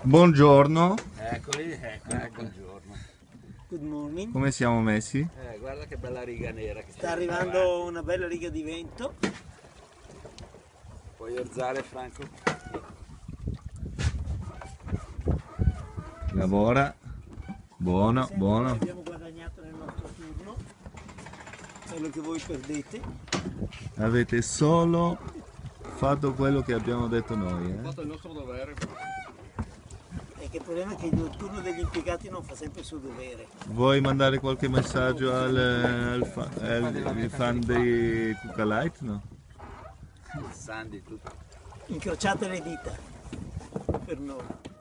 Buongiorno, Eccoli, ecco, buongiorno. Good morning. come siamo messi? Guarda che bella riga nera che Sta arrivando una bella riga di vento. Puoi alzare, Franco? Lavora, buono, Sempre buono. abbiamo guadagnato nel nostro turno, quello che voi perdete. Avete solo fatto quello che abbiamo detto noi, Ho fatto il nostro dovere. E che il problema è che il turno degli impiegati non fa sempre il suo dovere. Vuoi mandare qualche messaggio ai fan dei Cucalight? No? Sandy, tutto. Incrociate le dita per noi.